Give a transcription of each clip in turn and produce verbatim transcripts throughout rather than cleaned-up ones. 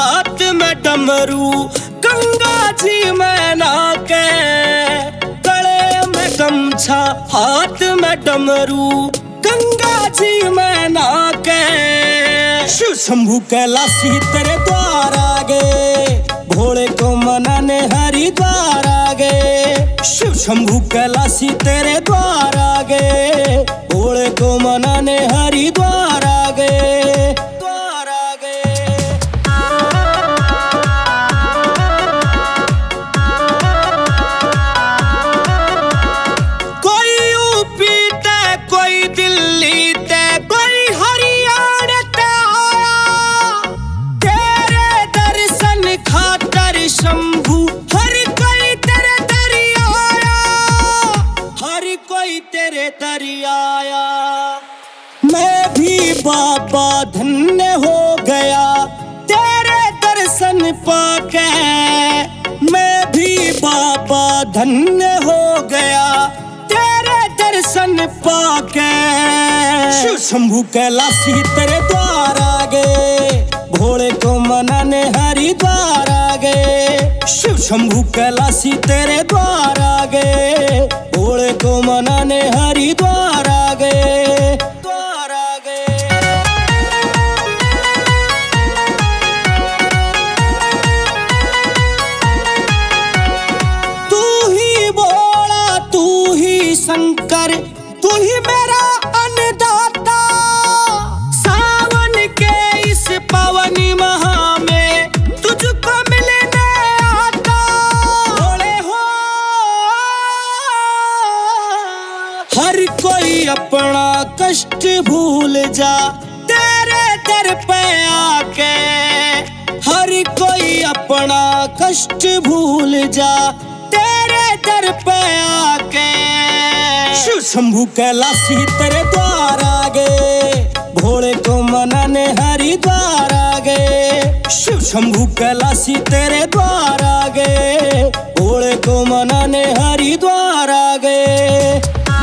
हाथ में डमरू गंगा जी में नाके, गले में गमछा हाथ में डमरू गंगा जी में नाके। शिव शंभू कैलाशी तेरे द्वार आ गए, भोले को मनाने हरिद्वार आ गए। शिव शंभू कैलाशी तेरे द्वार आ गए, भोले को मनाने हरिद्वार आ गए, द्वार आ गए। कोई यूपी ते, कोई दिल्ली ते, कोई हरियाणा ते आया, तेरे दर्शन खातर शंभू हर कोई तेरे दर आया, हर कोई तेरे दर आया। मैं भी बाबा धन्य हो गया तेरे दर्शन पाके, मैं भी बाबा धन्य हो गया तेरे दर्शन पाके। शिव शंभू कैलाशी तेरे द्वार आ गए, भोले को मनाने हरिद्वार आ गए। शिव शंभू कैलाशी तेरे द्वार आ गए, भोले को मनाने हरिद्वार आ गए, द्वार आ गए। तू ही भोला तू ही शंकर, तू ही मेरा अन्नदाता, सावन के इस पावन माह में तुझको मिलने आता। भोले हो हर कोई अपना कष्ट भूल जा तेरे दर पे आके, हर कोई अपना कष्ट भूल जा तेरे दर पे आके। शिव शंभू कैलाशी तेरे द्वार आ गए, भोले को मनाने हरिद्वार आ गए। शिव शंभू कैलाशी तेरे द्वार आ गए, भोले को मनाने हरिद्वार आ गए।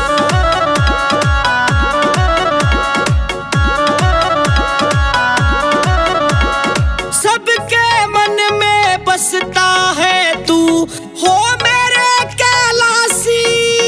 सबके मन में बसता है तू हो मेरे कैलाशी,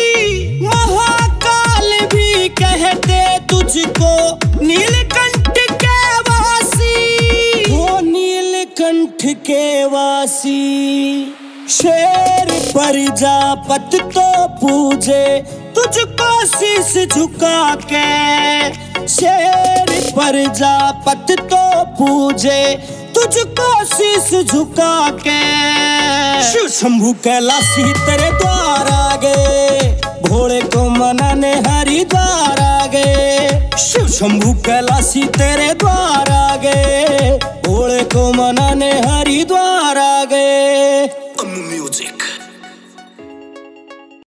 महाकाल भी कहते तुझको नीलकंठ के वासी, हो नीलकंठ के वासी। शेर प्रजापत तो पूजे तुझको शीश झुका के, शेर प्रजापत तो पूजे तुझको शीश झुका के। शिव शंभू कैलाशी तेरे द्वार आ गए, भोले को मनाने हरिद्वार आ गए। शिव शंभू कैलाशी तेरे द्वार आ गए, भोले को मनाने हरिद्वार